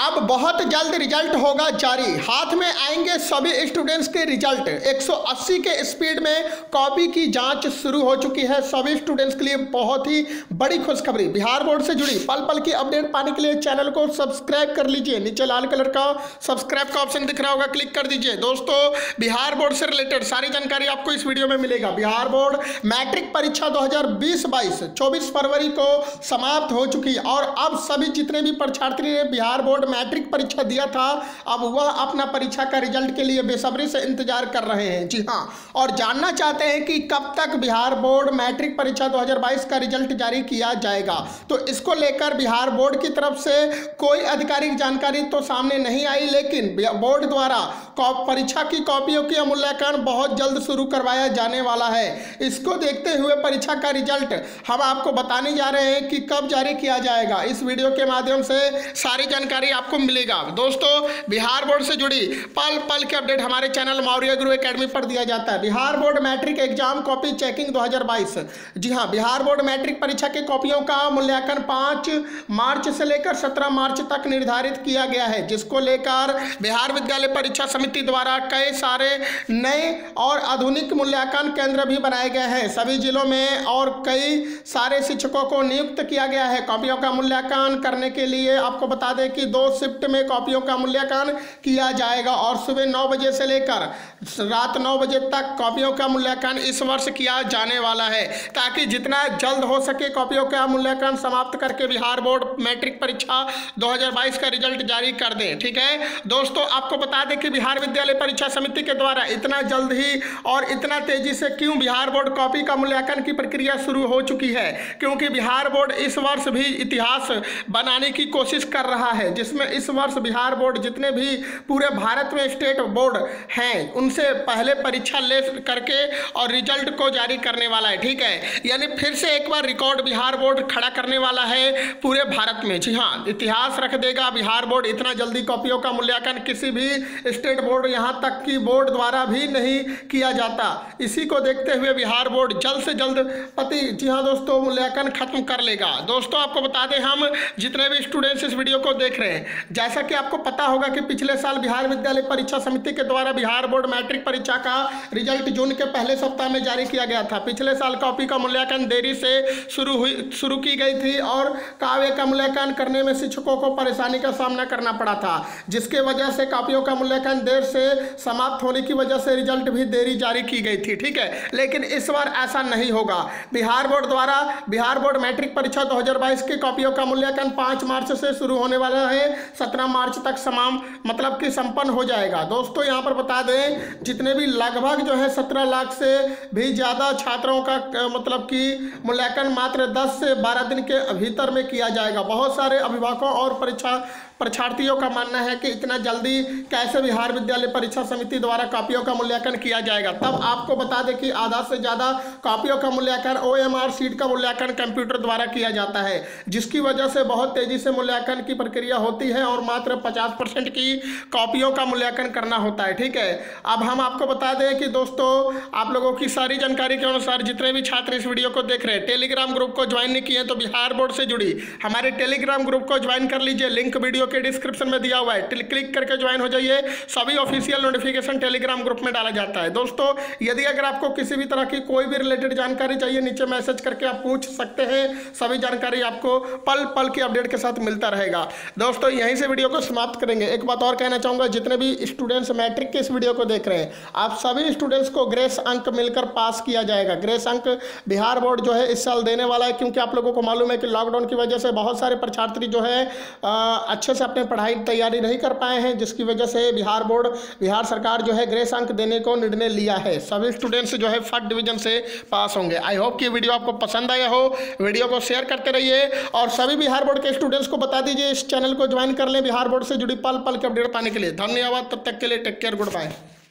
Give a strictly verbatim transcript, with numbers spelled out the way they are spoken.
अब बहुत जल्द रिजल्ट होगा जारी, हाथ में आएंगे सभी स्टूडेंट्स के रिजल्ट। एक सौ अस्सी के स्पीड में कॉपी की जांच शुरू हो चुकी है। सभी स्टूडेंट्स के लिए बहुत ही बड़ी खुशखबरी। बिहार बोर्ड से जुड़ी पल पल की अपडेट पाने के लिए चैनल को सब्सक्राइब कर लीजिए। नीचे लाल कलर का सब्सक्राइब का ऑप्शन दिख रहा होगा, क्लिक कर दीजिए। दोस्तों, बिहार बोर्ड से रिलेटेड सारी जानकारी आपको इस वीडियो में मिलेगा। बिहार बोर्ड मैट्रिक परीक्षा दो हजार बीस बाईस चौबीस फरवरी को समाप्त हो चुकी और अब सभी जितने भी परीक्षार्थी ने बिहार बोर्ड मैट्रिक परीक्षा दिया था, अब वह अपना परीक्षा का रिजल्ट के लिए बेसब्री से इंतजार कर रहे हैं। जी हां, और जानना चाहते हैं कि कब तक बिहार बोर्ड मैट्रिक परीक्षा दो हजार बाईस का रिजल्ट जारी किया जाएगा। तो इसको लेकर बिहार बोर्ड की तरफ से कोई आधिकारिक जानकारी तो सामने नहीं आई, लेकिन बोर्ड द्वारा परीक्षा की कॉपियों की मूल्यांकन बहुत जल्द शुरू करवाया जाने वाला है। इसको देखते हुए परीक्षा का रिजल्ट हम आपको बताने जा रहे हैं कि कब जारी किया जाएगा। इस वीडियो के माध्यम से सारी जानकारी आपको मिलेगा। दोस्तों, बिहार बोर्ड से जुड़ी पल पल के अपडेट हमारे चैनल मौर्य गुरु एकेडमी पर दिया जाता है। Bihar board matric exam copy checking दो हजार बाईस। जी हां, बिहार बोर्ड मैट्रिक परीक्षा के कॉपियों का मूल्यांकन पाँच मार्च से लेकर सत्रह मार्च तक निर्धारित किया गया है, जिसको लेकर बिहार विद्यालय परीक्षा समिति द्वारा कई सारे नए और आधुनिक मूल्यांकन केंद्र भी बनाए गए हैं। सभी जिलों में और कई सारे शिक्षकों को नियुक्त किया गया है कॉपियों का मूल्यांकन करने के लिए। आपको बता दें कि दो शिफ्ट में कॉपियों का मूल्यांकन किया जाएगा और सुबह नौ बजे से लेकर रात नौ बजे तक कॉपियों का मूल्यांकन इस वर्ष किया जाने वाला है, ताकि जितना जल्द हो सके कॉपियों का मूल्यांकन समाप्त करके बिहार बोर्ड मैट्रिक परीक्षा दो हजार बाईस का रिजल्ट जारी कर दें। ठीक है दोस्तों, आपको बता दें कि बिहार विद्यालय परीक्षा समिति के द्वारा इतना जल्द ही और इतना तेजी से क्यों बिहार बोर्ड कॉपी का मूल्यांकन की प्रक्रिया शुरू हो चुकी है, क्योंकि बिहार बोर्ड इस वर्ष भी इतिहास बनाने की कोशिश कर रहा है, जिसमें इस वर्ष बिहार बोर्ड जितने भी पूरे भारत में स्टेट बोर्ड हैं उनसे पहले परीक्षा ले करके और रिजल्ट को जारी करने वाला है। ठीक है, यानी फिर से एक बार रिकॉर्ड बिहार बोर्ड खड़ा करने वाला है पूरे भारत में। जी हाँ, इतिहास रख देगा बिहार बोर्ड। इतना जल्दी कॉपियों का मूल्यांकन किसी भी स्टेट बोर्ड यहाँ तक कि बोर्ड द्वारा भी नहीं किया जाता। इसी को देखते हुए बिहार बोर्ड जल्द से जल्द पति जी हाँ दोस्तों मूल्यांकन खत्म कर लेगा। दोस्तों, आपको बता दें, हम जितने भी स्टूडेंट्स इस वीडियो को देख रहे हैं, जैसा कि आपको पता होगा कि पिछले साल बिहार विद्यालय परीक्षा समिति के द्वारा बिहार बोर्ड मैट्रिक परीक्षा का रिजल्ट जून के पहले सप्ताह में जारी किया गया था। पिछले साल कॉपी का मूल्यांकन देरी से शुरू हुई शुरू की गई थी और काव्य का मूल्यांकन करने में शिक्षकों को परेशानी का सामना करना पड़ा था, जिसके वजह से कॉपियों का मूल्यांकन देर से समाप्त होने की वजह से रिजल्ट भी देरी जारी की गई थी। ठीक है, लेकिन इस बार ऐसा नहीं होगा। बिहार बोर्ड द्वारा बिहार बोर्ड मैट्रिक परीक्षा दो हजार बाईस की कॉपियों का मूल्यांकन पाँच मार्च से शुरू होने वाला है, सत्रह मार्च तक समाम मतलब कि संपन्न हो जाएगा। दोस्तों, यहाँ पर बता दें, जितने भी लगभग जो है सत्रह लाख से भी ज़्यादा छात्रों का मतलब कि मूल्यांकन मात्र दस से बारह दिन के भीतर में किया जाएगा। बहुत सारे अभिभावकों और परीक्षा परीक्षार्थियों का मानना है कि इतना जल्दी कैसे बिहार विद्यालय परीक्षा समिति द्वारा कॉपियों का मूल्यांकन किया जाएगा। तब आपको बता दें कि आधा से ज़्यादा कॉपियों का मूल्यांकन ओएमआर शीट का मूल्यांकन कंप्यूटर द्वारा किया जाता है, जिसकी वजह से बहुत तेज़ी से मूल्यांकन की प्रक्रिया होती है और मात्र पचास परसेंट की कॉपियों का मूल्यांकन करना होता है। ठीक है, अब हम आपको बता दें कि दोस्तों, आप लोगों की सारी जानकारी के अनुसार जितने भी छात्र इस वीडियो को देख रहे हैं, टेलीग्राम ग्रुप को ज्वाइन नहीं किए तो बिहार बोर्ड से जुड़ी हमारे टेलीग्राम ग्रुप को ज्वाइन कर लीजिए। लिंक वीडियो के डिस्क्रिप्शन में दिया हुआ है, क्लिक करके ज्वाइन हो जाइए। सभी ऑफिशियल नोटिफिकेशन टेलीग्राम ग्रुप में डाला जाता है। दोस्तों, यदि अगर आपको किसी भी तरह की कोई भी रिलेटेड जानकारी चाहिए, नीचे मैसेज करके आप पूछ सकते हैं। सभी जानकारी आपको पल पल की अपडेट के साथ मिलता रहेगा। दोस्तों, यहीं से वीडियो को समाप्त करेंगे। एक बात और कहना चाहूँगा, जितने भी स्टूडेंट्स मैट्रिक के इस वीडियो को देख रहे हैं, आप सभी स्टूडेंट्स को ग्रेस अंक मिलकर पास किया जाएगा। ग्रेस अंक बिहार बोर्ड जो है इस साल देने वाला है, क्योंकि आप लोगों को मालूम है कि लॉकडाउन की वजह से बहुत सारे परीक्षार्थी जो है अच्छे से अपने पढ़ाई तैयारी नहीं कर पाए हैं, जिसकी वजह से बिहार बोर्ड बिहार सरकार जो है ग्रेस अंक देने को निर्णय लिया है। सभी स्टूडेंट्स जो है फर्स्ट डिवीजन से पास होंगे। आई होप कि वीडियो आपको पसंद आया हो। वीडियो को शेयर करते रहिए और सभी बिहार बोर्ड के स्टूडेंट्स को बता दीजिए इस चैनल को ज्वाइन कर लें बिहार बोर्ड से जुड़ी पल पल के अपडेट पाने के लिए। धन्यवाद, तब तक के लिए टेक केयर, गुड बाय।